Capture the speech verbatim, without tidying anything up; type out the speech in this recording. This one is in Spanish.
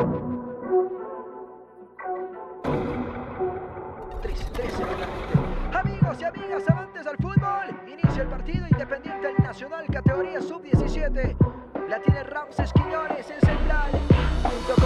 trece por la gente. Amigos y amigas amantes al fútbol, inicia el partido Independiente del Nacional, categoría sub diecisiete. La tiene Ramses Quiñones en central, junto